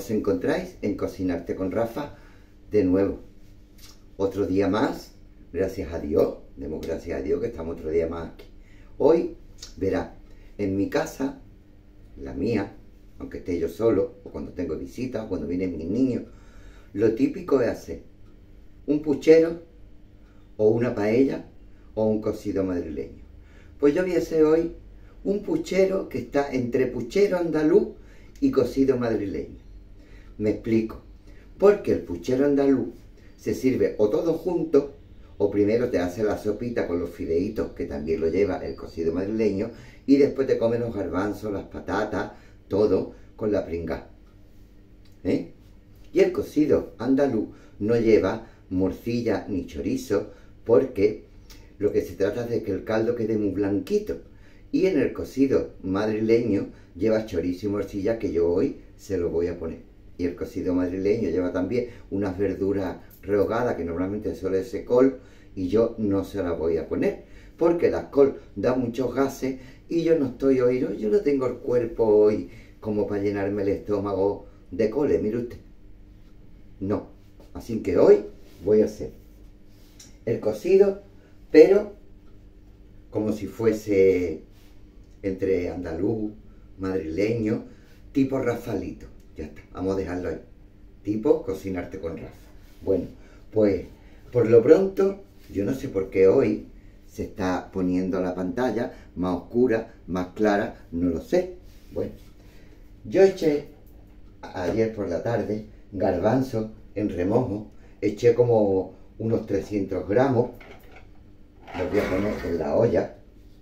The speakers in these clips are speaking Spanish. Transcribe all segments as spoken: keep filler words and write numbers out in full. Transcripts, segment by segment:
Os encontráis en Cocinarte con Rafa de nuevo. Otro día más, gracias a Dios, demos gracias a Dios que estamos otro día más aquí. Hoy, verá, en mi casa, la mía, aunque esté yo solo, o cuando tengo visitas, o cuando vienen mis niños, lo típico es hacer un puchero, o una paella, o un cocido madrileño. Pues yo voy a hacer hoy un puchero que está entre puchero andaluz y cocido madrileño. Me explico. Porque el puchero andaluz se sirve o todo junto, o primero te hace la sopita con los fideitos, que también lo lleva el cocido madrileño, y después te comes los garbanzos, las patatas, todo con la pringá. ¿Eh? Y el cocido andaluz no lleva morcilla ni chorizo, porque lo que se trata es de que el caldo quede muy blanquito. Y en el cocido madrileño lleva chorizo y morcilla, que yo hoy se lo voy a poner. Y el cocido madrileño lleva también unas verduras rehogadas, que normalmente suele ser col, y yo no se las voy a poner, porque la col da muchos gases, y yo no estoy hoy, yo no tengo el cuerpo hoy como para llenarme el estómago de coles, mire usted. No, así que hoy voy a hacer el cocido, pero como si fuese entre andaluz, madrileño, tipo Rafalito. Ya está, vamos a dejarlo ahí. Tipo Cocinarte con Rafa. Bueno, pues por lo pronto, yo no sé por qué hoy se está poniendo la pantalla más oscura, más clara, no lo sé. Bueno, yo eché ayer por la tarde garbanzo en remojo, eché como unos trescientos gramos, los voy a poner en la olla,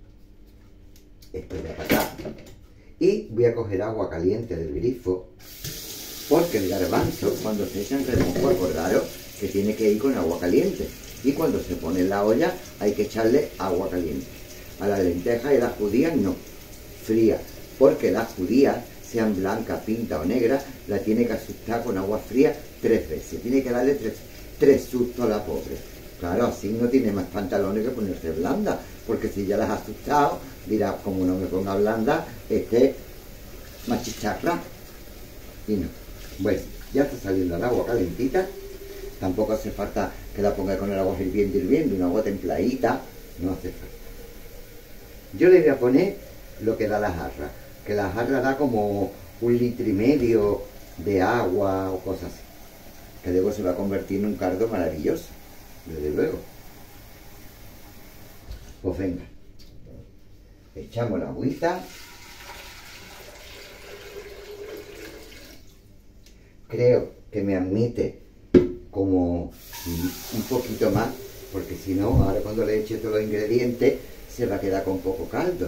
esto de para acá, y voy a coger agua caliente del grifo, porque el garbanzo cuando se echa en remojo, acordaros que tiene que ir con agua caliente, y cuando se pone en la olla hay que echarle agua caliente. A las lentejas y las judías no, frías, porque las judías, sean blancas, pintas o negras, la tiene que asustar con agua fría tres veces, tiene que darle tres, tres sustos a la pobre. Claro, así no tiene más pantalones que ponerse blanda, porque si ya las has asustado, dirá, como no me ponga blanda, este machicharra. Y no. Bueno, ya está saliendo el agua calentita, tampoco hace falta que la ponga con el agua hirviendo, hirviendo, una agua templadita, no hace falta. Yo le voy a poner lo que da la jarra, que la jarra da como un litro y medio de agua o cosas así, que luego se va a convertir en un caldo maravilloso, desde luego. Pues venga, echamos la agüita. Creo que me admite como un poquito más, porque si no, ahora cuando le eche todos los ingredientes se va a quedar con poco caldo.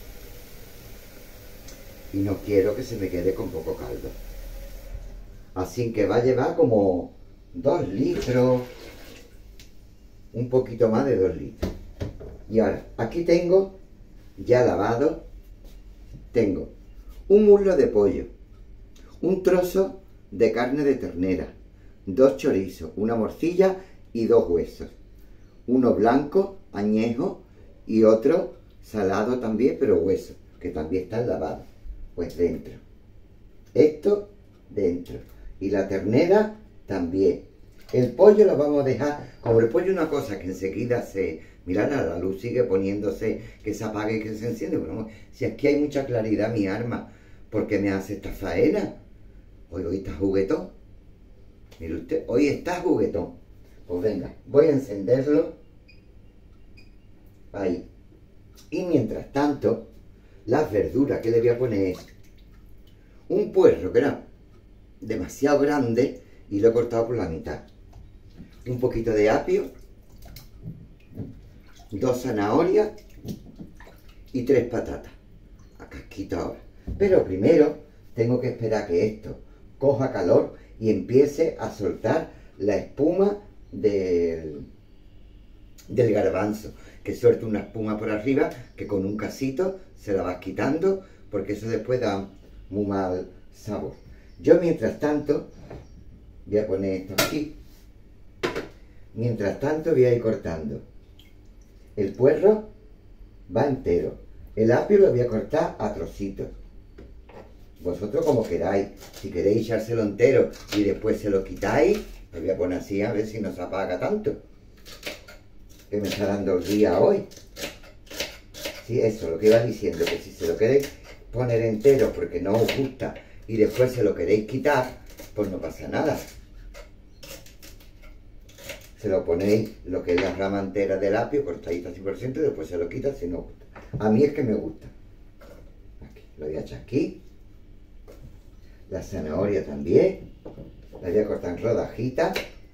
Y no quiero que se me quede con poco caldo. Así que va a llevar como dos litros, un poquito más de dos litros. Y ahora, aquí tengo, ya lavado, tengo un muslo de pollo, un trozo de carne de ternera, dos chorizos, una morcilla y dos huesos. Uno blanco, añejo, y otro salado también, pero hueso, que también está lavado. Pues dentro. Esto dentro. Y la ternera también. El pollo lo vamos a dejar, como el pollo es una cosa que enseguida se... Mirad, la luz sigue poniéndose, que se apague y que se enciende. Bueno, si aquí hay mucha claridad, mi arma, ¿por qué me hace esta faena? Hoy, hoy está juguetón. Mire usted, hoy está juguetón. Pues venga, voy a encenderlo. Ahí. Y mientras tanto, las verduras que le voy a poner es un puerro que era demasiado grande y lo he cortado por la mitad. Un poquito de apio, dos zanahorias y tres patatas. A casquito ahora. Pero primero tengo que esperar que esto coja calor y empiece a soltar la espuma del, del garbanzo. Que suelte una espuma por arriba, que con un casito se la vas quitando, porque eso después da muy mal sabor. Yo mientras tanto voy a poner esto aquí. Mientras tanto voy a ir cortando. El puerro va entero. El apio lo voy a cortar a trocitos. vosotros como queráis. Si queréis echárselo entero y después se lo quitáis, lo voy a poner así a ver si no se apaga tanto. Que me está dando el día hoy. Sí, eso, lo que iba diciendo, que si se lo queréis poner entero porque no os gusta y después se lo queréis quitar, pues no pasa nada. Se lo ponéis lo que es la rama entera del apio, cortadita cien por ciento, y después se lo quita si no os gusta. A mí es que me gusta. Aquí, lo voy a echar aquí. La zanahoria también. La voy a cortar en rodajitas.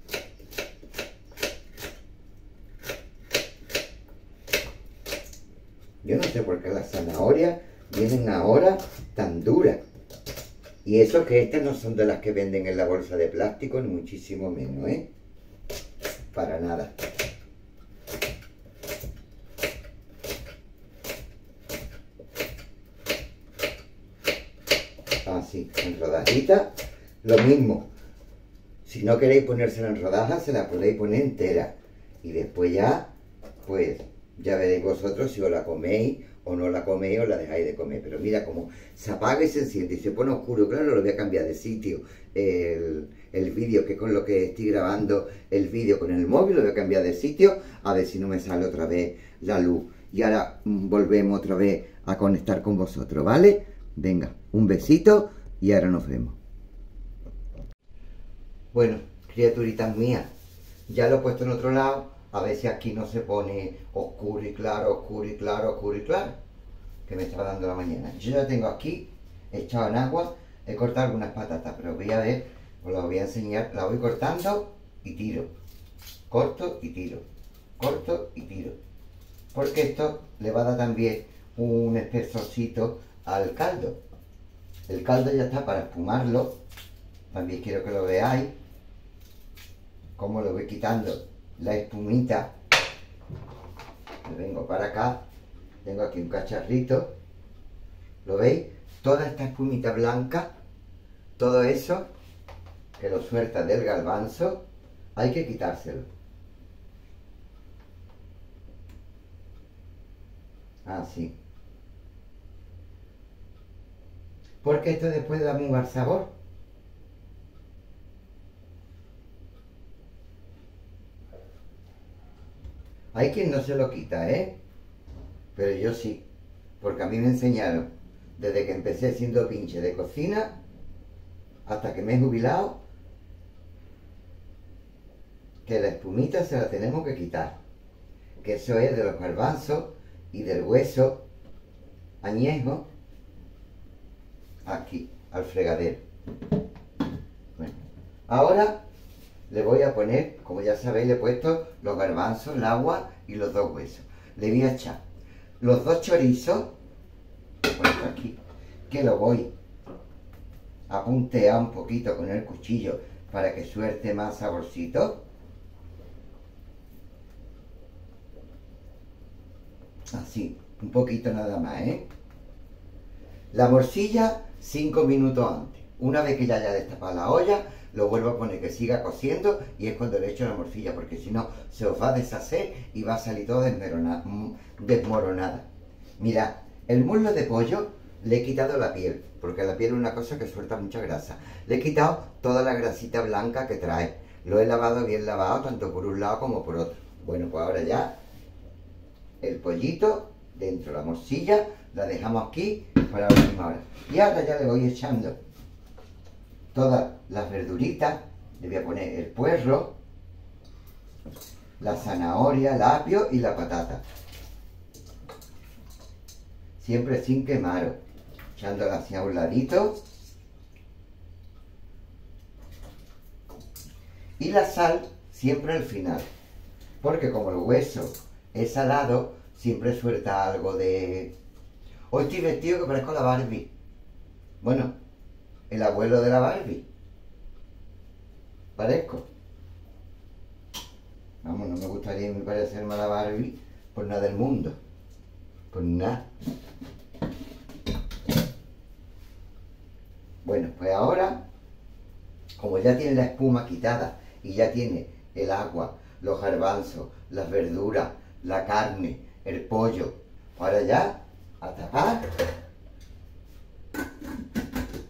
Yo no sé por qué las zanahorias vienen ahora tan duras. Y eso que estas no son de las que venden en la bolsa de plástico, ni muchísimo menos, ¿eh? Para nada. Así, en rodajitas, lo mismo. Si no queréis ponérsela en rodajas, se la podéis poner entera. Y después ya, pues, ya veréis vosotros si os la coméis o no la coméis o la dejáis de comer. Pero mira, como se apaga y se enciende y se pone oscuro, claro, lo voy a cambiar de sitio. El, el vídeo, que con lo que estoy grabando el vídeo con el móvil, lo voy a cambiar de sitio, a ver si no me sale otra vez la luz. Y ahora mm, volvemos otra vez a conectar con vosotros, ¿vale? Venga, un besito y ahora nos vemos. Bueno, criaturitas mías, ya lo he puesto en otro lado. A ver si aquí no se pone oscuro y claro, oscuro y claro, oscuro y claro, que me estaba dando la mañana. Yo ya tengo aquí, echado en agua, he cortado algunas patatas, pero voy a ver, os las voy a enseñar. La voy cortando y tiro, corto y tiro, corto y tiro, porque esto le va a dar también un espesorcito al caldo. El caldo ya está para espumarlo, también quiero que lo veáis, cómo lo voy quitando la espumita. Me vengo para acá, tengo aquí un cacharrito, ¿lo veis? Toda esta espumita blanca, todo eso que lo suelta del garbanzo, hay que quitárselo. Así. Porque esto después da muy mal sabor. Hay quien no se lo quita, ¿eh? Pero yo sí, porque a mí me enseñaron, desde que empecé siendo pinche de cocina, hasta que me he jubilado, que la espumita se la tenemos que quitar. Que eso es de los garbanzos y del hueso añejo, aquí, al fregadero. Bueno, ahora le voy a poner, como ya sabéis, le he puesto los garbanzos, el agua y los dos huesos. Le voy a echar los dos chorizos, puesto aquí, que lo voy a puntear un poquito con el cuchillo para que suelte más saborcito. Así, un poquito nada más, ¿eh? La morcilla, cinco minutos antes. Una vez que ya haya destapado la olla, lo vuelvo a poner que siga cociendo y es cuando le echo la morcilla, porque si no se os va a deshacer y va a salir todo desmoronada. Mirad, el muslo de pollo le he quitado la piel, porque la piel es una cosa que suelta mucha grasa. Le he quitado toda la grasita blanca que trae. Lo he lavado bien lavado, tanto por un lado como por otro. Bueno, pues ahora ya el pollito dentro de la morcilla, la dejamos aquí para la última hora. Y ahora ya le voy echando todas las verduritas. Le voy a poner el puerro, la zanahoria, el apio y la patata. Siempre sin quemaros, echándola hacia un ladito. Y la sal siempre al final, porque como el hueso es salado, siempre suelta algo de... Hoy estoy vestido que parezco la Barbie. Bueno, el abuelo de la Barbie. Parezco. Vamos, no me gustaría me parecerme a la Barbie por nada del mundo. Por nada. Bueno, pues ahora, como ya tiene la espuma quitada y ya tiene el agua, los garbanzos, las verduras, la carne, el pollo, ahora ya a tapar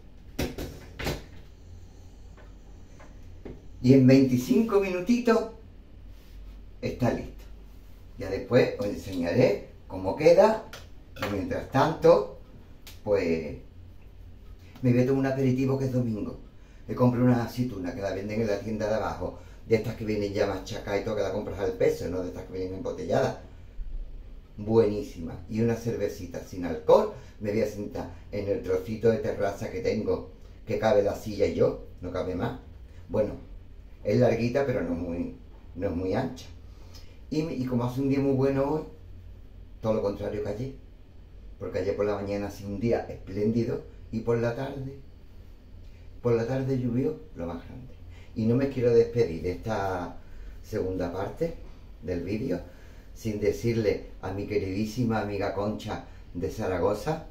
Y en veinticinco minutitos está listo. Ya después os enseñaré cómo queda. Y mientras tanto, pues me voy a tomar un aperitivo que es domingo. Me compré unas aceitunas que la venden en la tienda de abajo, de estas que vienen ya machacadas y todo, que la compras al peso, no de estas que vienen embotelladas. Buenísima. Y una cervecita sin alcohol. Me voy a sentar en el trocito de terraza que tengo, que cabe la silla y yo, no cabe más. Bueno, es larguita, pero no muy, no es muy ancha. Y, y como hace un día muy bueno hoy, todo lo contrario que ayer. Porque ayer por la mañana hacía un día espléndido y por la tarde, por la tarde llovió lo más grande. Y no me quiero despedir de esta segunda parte del vídeo sin decirle a mi queridísima amiga Concha de Zaragoza,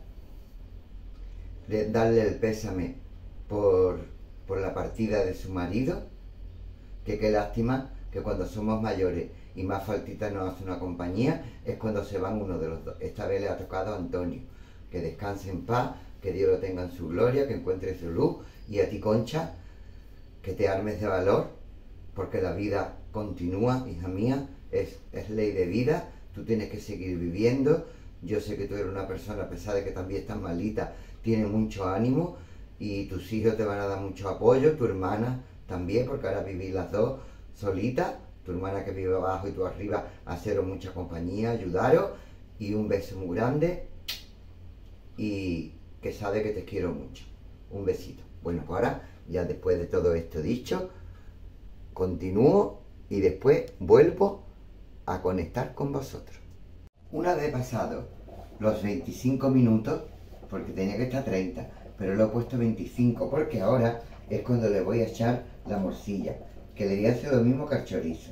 de darle el pésame por, por la partida de su marido, que qué lástima que cuando somos mayores y más faltita nos hace una compañía, es cuando se van uno de los dos. Esta vez le ha tocado a Antonio. Que descanse en paz, que Dios lo tenga en su gloria, que encuentre su luz. Y a ti, Concha, que te armes de valor, porque la vida continúa, hija mía, es, es ley de vida, tú tienes que seguir viviendo. Yo sé que tú eres una persona, a pesar de que también estás malita, tienes mucho ánimo y tus hijos te van a dar mucho apoyo, tu hermana también, porque ahora vivís las dos solitas, tu hermana que vive abajo y tú arriba, haceros mucha compañía, ayudaros, y un beso muy grande, y que sabe que te quiero mucho. Un besito. Bueno, pues ahora, ya después de todo esto dicho, continúo y después vuelvo a conectar con vosotros. Una vez pasado los veinticinco minutos, porque tenía que estar treinta, pero lo he puesto veinticinco porque ahora es cuando le voy a echar la morcilla, que le voy a hacer lo mismo que al chorizo.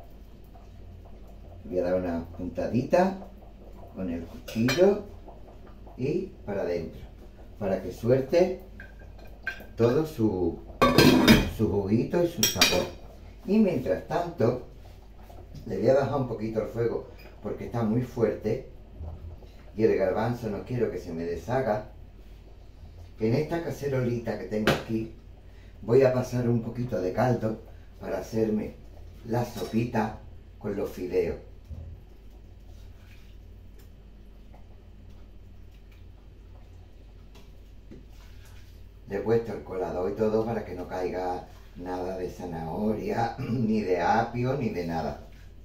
Voy a dar una puntadita con el cuchillo y para adentro, para que suelte todo su, su juguito y su sabor. Y mientras tanto, le voy a bajar un poquito el fuego porque está muy fuerte y el garbanzo no quiero que se me deshaga. En esta cacerolita que tengo aquí voy a pasar un poquito de caldo para hacerme la sopita con los fideos. Le he puesto el colador y todo para que no caiga nada de zanahoria, ni de apio, ni de nada.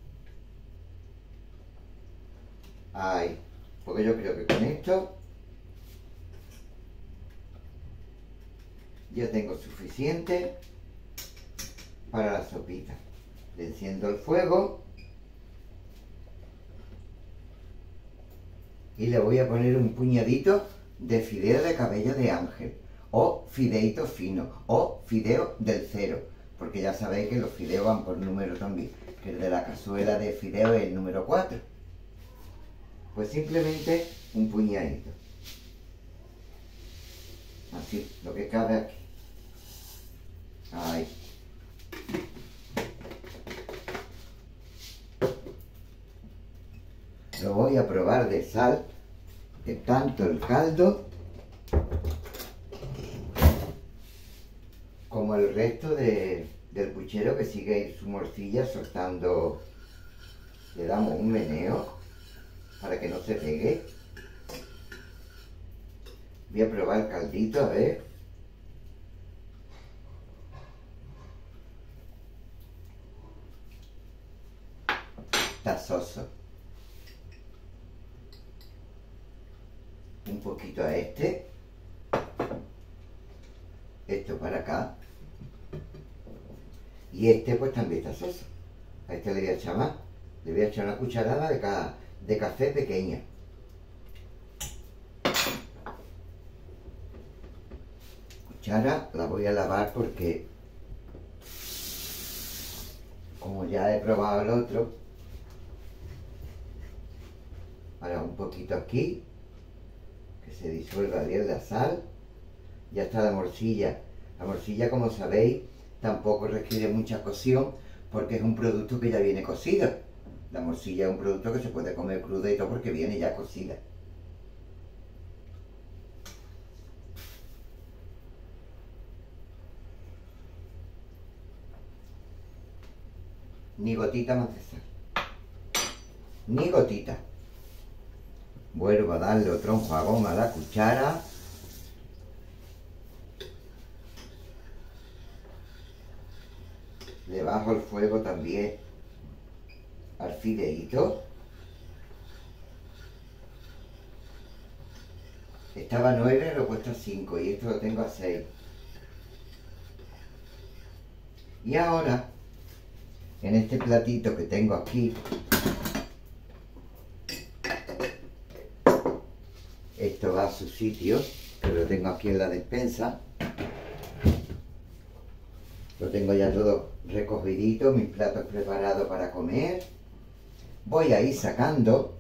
Ay, porque yo creo que con esto ya tengo suficiente para la sopita. Le enciendo el fuego y le voy a poner un puñadito de fideo de cabello de ángel, o fideito fino, o fideo del cero, porque ya sabéis que los fideos van por número también, que el de la cazuela de fideo es el número cuatro. Pues simplemente un puñadito. Así, lo que cabe aquí. Ahí. Lo voy a probar de sal, de tanto el caldo como el resto de, del puchero, que sigue su morcilla soltando. Le damos un meneo para que no se pegue. Voy a probar el caldito, a ver. Está soso. Un poquito a este. Esto para acá. Y este pues también está soso. A este le voy a echar más. Le voy a echar una cucharada de, ca de café pequeña. Cuchara la voy a lavar porque, como ya he probado el otro, ahora un poquito aquí, que se disuelva bien la sal. Ya está la morcilla. La morcilla, como sabéis, tampoco requiere mucha cocción porque es un producto que ya viene cocido. La morcilla es un producto que se puede comer cruda y todo porque viene ya cocida. ni gotita más de sal. Ni gotita. Vuelvo a darle otro enjuagón a la cuchara. Le bajo el fuego también al fideíto. Estaba a nueve, lo he puesto a cinco y esto lo tengo a seis. Y ahora, en este platito que tengo aquí, esto va a su sitio, que lo tengo aquí en la despensa. Lo tengo ya todo recogidito, mis platos preparados para comer. Voy a ir sacando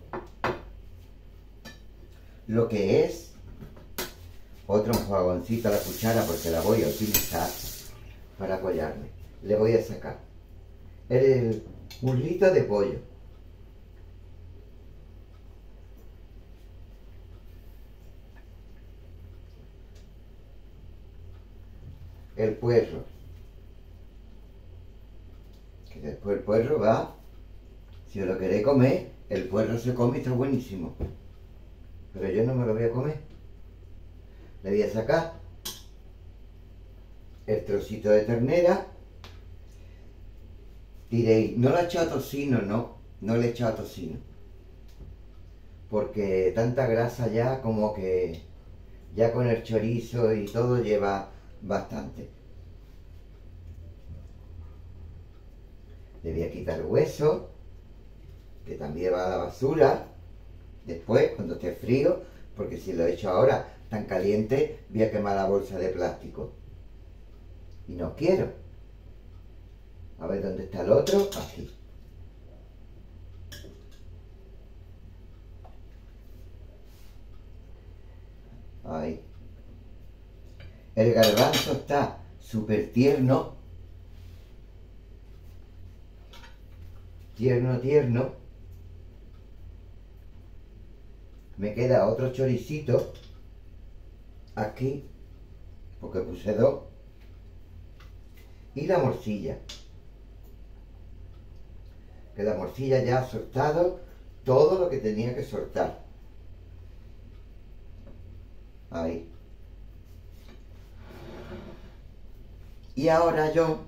lo que es otro enjuagoncito a la cuchara porque la voy a utilizar para apoyarme. Le voy a sacar el muslito de pollo. El puerro. Que después el puerro va, si os lo queréis comer, el puerro se come y está buenísimo. Pero yo no me lo voy a comer. Le voy a sacar el trocito de ternera. Diréis, no le he echado tocino, no, no le he echado tocino. Porque tanta grasa ya como que ya con el chorizo y todo lleva bastante. Le voy a quitar el hueso, que también va a la basura, después cuando esté frío, porque si lo he hecho ahora tan caliente voy a quemar la bolsa de plástico. Y no quiero. A ver dónde está el otro, aquí. Ahí. El garbanzo está súper tierno. Tierno, tierno. Me queda otro choricito aquí, porque puse dos. Y la morcilla. Que la morcilla ya ha soltado todo lo que tenía que soltar. Ahí. Y ahora yo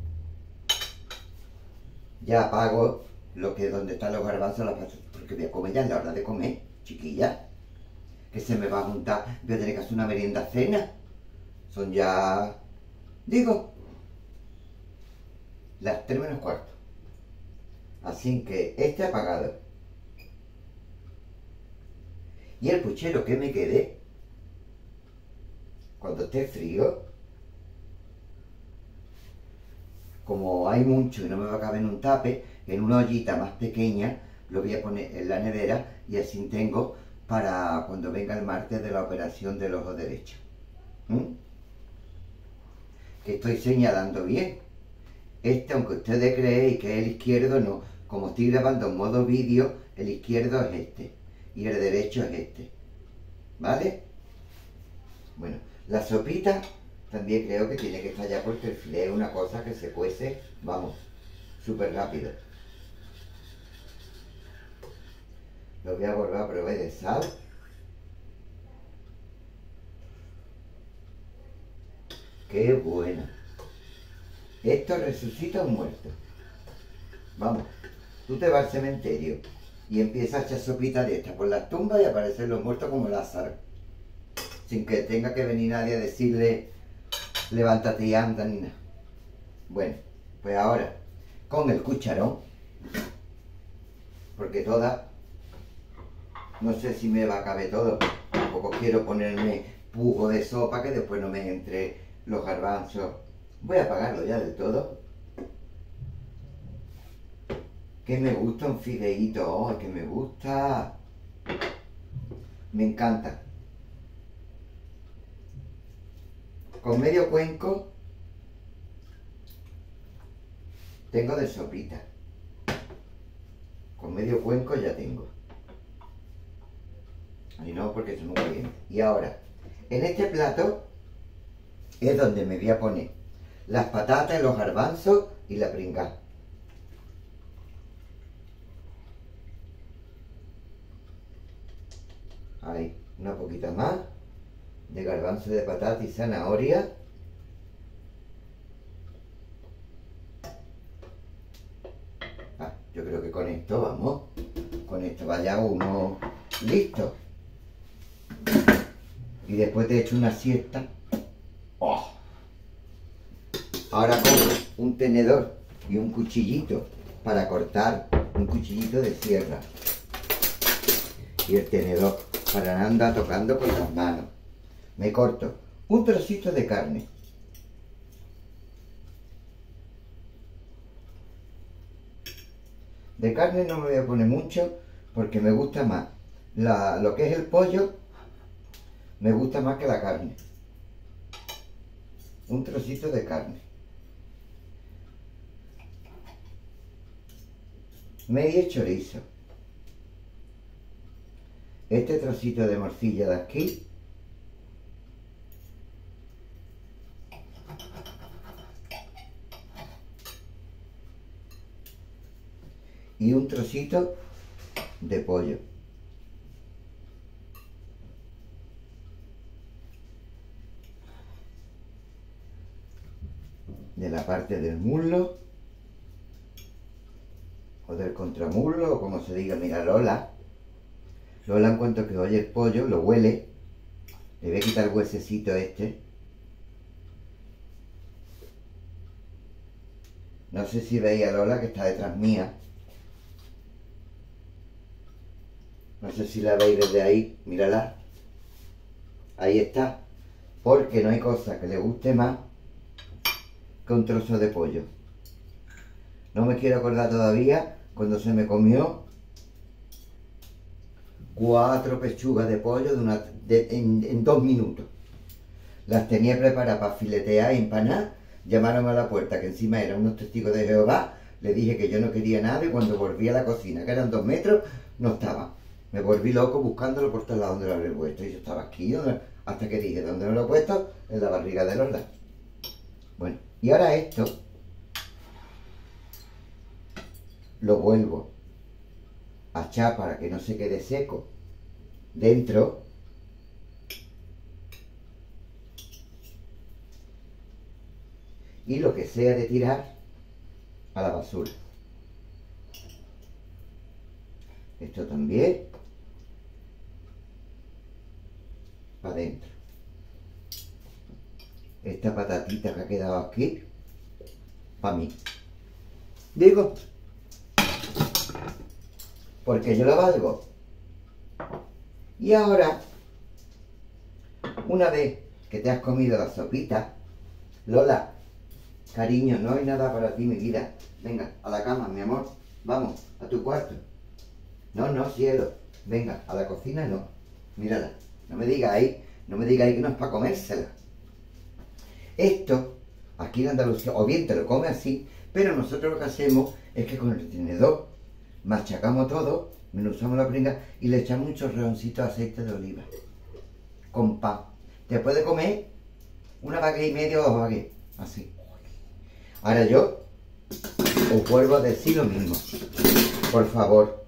ya apago lo que donde están los garbanzos, la pasta, porque voy a comer ya en la hora de comer, chiquilla. Que se me va a juntar, voy a tener que hacer una merienda cena. Son ya, digo, las tres menos cuarto. Así que este apagado. Y el puchero que me quede, cuando esté frío, como hay mucho y no me va a caber en un tape, en una ollita más pequeña, lo voy a poner en la nevera y así tengo para cuando venga el martes de la operación del ojo derecho. ¿Mm? Que estoy señalando bien. Este, aunque ustedes creéis que es el izquierdo, no. Como estoy grabando en modo vídeo, el izquierdo es este y el derecho es este. ¿Vale? Bueno, la sopita también creo que tiene que estar ya porque el filé es una cosa que se cuece, vamos, súper rápido. Lo voy a volver a probar de sal. ¡Qué buena! Esto resucita a un muerto. Vamos, tú te vas al cementerio y empiezas a echar sopita de esta por las tumbas y aparecen los muertos como Lázaro. Sin que tenga que venir nadie a decirle, levántate y anda ni nada. Bueno, pues ahora, con el cucharón, porque toda, no sé si me va a caber todo, tampoco quiero ponerme pujo de sopa que después no me entre los garbanzos. Voy a apagarlo ya del todo. Que me gusta un fideíto, oh, que me gusta. Me encanta. Con medio cuenco tengo de sopita. Con medio cuenco ya tengo. Y no, porque es muy bien. Y ahora, en este plato es donde me voy a poner las patatas, los garbanzos y la pringá. Ahí, una poquita más de garbanzo de patata y zanahoria. Ah, yo creo que con esto vamos, con esto vaya uno listo. Y después te echo una siesta. ¡Oh! Ahora cojo un tenedor y un cuchillito para cortar, un cuchillito de sierra. Y el tenedor para no andar tocando con las manos. Me corto un trocito de carne. De carne no me voy a poner mucho porque me gusta más la, lo que es el pollo, me gusta más que la carne. Un trocito de carne. Medio chorizo. Este trocito de morcilla de aquí. Y un trocito de pollo. De la parte del muslo o del contramuslo o como se diga. Mira, Lola Lola en cuanto que oye el pollo lo huele, le voy a quitar el huesecito este. No sé si veis a Lola que está detrás mía, no sé si la veis desde ahí. Mírala, ahí está, porque no hay cosa que le guste más que un trozo de pollo. No me quiero acordar todavía cuando se me comió cuatro pechugas de pollo de una, de, en, en dos minutos. Las tenía preparadas para filetear y empanar. Llamaron a la puerta, que encima eran unos testigos de Jehová. Le dije que yo no quería nada y cuando volví a la cocina, que eran dos metros, no estaba. Me volví loco buscándolo por todos lados donde lo había puesto. Y yo estaba aquí, hasta que dije, ¿dónde me lo he puesto? En la barriga de Lola. Bueno, y ahora esto lo vuelvo a echar para que no se quede seco dentro. Y lo que sea de tirar a la basura. Esto también para adentro. Esta patatita que ha quedado aquí, para mí. Digo, porque yo lo valgo. Y ahora, una vez que te has comido la sopita, Lola, cariño, no hay nada para ti, mi vida. Venga, a la cama, mi amor. Vamos, a tu cuarto. No, no, cielo. Venga, a la cocina no. Mírala. No me digáis, no me digáis que no es para comérsela. Esto, aquí en Andalucía, o bien te lo comes así, pero nosotros lo que hacemos es que con el tenedor machacamos todo, menuzamos la pringa y le echamos un chorreoncito de aceite de oliva. Con pan. Te puede comer una baguette y media o dos baguettes. Así. Ahora yo os vuelvo a decir lo mismo. Por favor,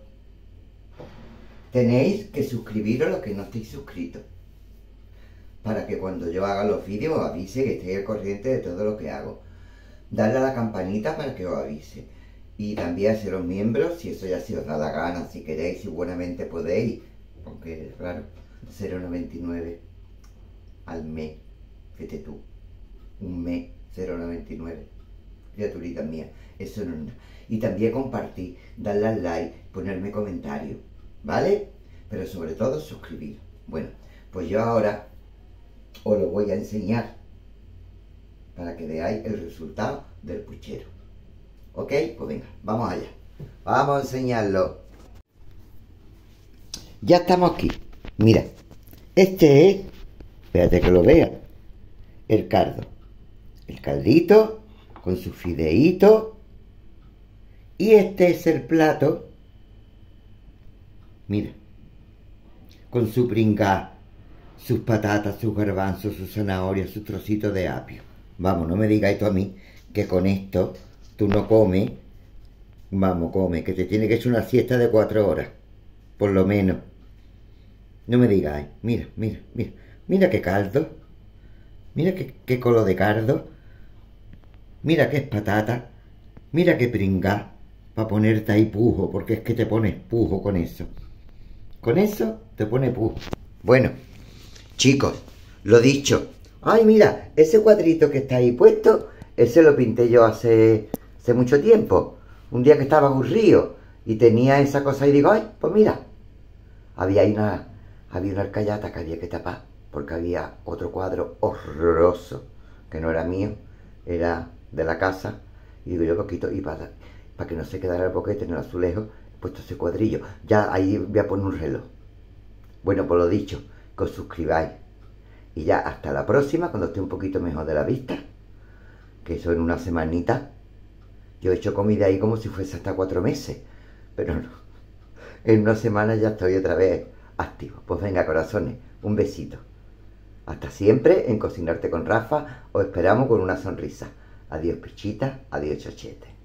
tenéis que suscribiros a los que no estéis suscritos. Para que cuando yo haga los vídeos os avise, que estéis al corriente de todo lo que hago. Darle a la campanita para que os avise. Y también haceros miembros, si eso ya se os da la gana, si queréis, si buenamente podéis. Aunque, claro, cero coma noventa y nueve al mes. Fíjate tú. Un mes, cero coma noventa y nueve. Criaturita mía, eso no es nada. Y también compartir, darle al like, ponerme comentarios, ¿vale? Pero sobre todo suscribir. Bueno, pues yo ahora os lo voy a enseñar para que veáis el resultado del puchero. ¿Ok? Pues venga, vamos allá. Vamos a enseñarlo. Ya estamos aquí. Mira, este es, espérate que lo vea, el caldo. El caldito con su fideíto. Y este es el plato. Mira, con su pringá, sus patatas, sus garbanzos, sus zanahorias, sus trocitos de apio. Vamos, no me digáis tú a mí que con esto tú no comes. Vamos, come, que te tiene que echar una siesta de cuatro horas, por lo menos. No me digáis. Mira, mira, mira. Mira qué caldo. Mira qué, qué colo de cardo. Mira qué es patata. Mira qué pringá. Para ponerte ahí pujo. Porque es que te pones pujo con eso. Con eso te pone pujo. Bueno, chicos, lo dicho. Ay, mira, ese cuadrito que está ahí puesto, ese lo pinté yo hace, hace mucho tiempo. Un día que estaba aburrido y tenía esa cosa y digo, ay, pues mira. Había ahí una, había una arcayata que había que tapar, porque había otro cuadro horroroso, que no era mío, era de la casa. Y digo yo, poquito, y para, para que no se quedara el boquete en el azulejo, he puesto ese cuadrillo. Ya ahí voy a poner un reloj. Bueno, por lo dicho, que os suscribáis. Y ya hasta la próxima, cuando esté un poquito mejor de la vista, que eso en una semanita. Yo he hecho comida ahí como si fuese hasta cuatro meses, pero no. En una semana ya estoy otra vez activo. Pues venga, corazones, un besito. Hasta siempre en Cocinarte con Rafa. Os esperamos con una sonrisa. Adiós, pichita. Adiós, chochete.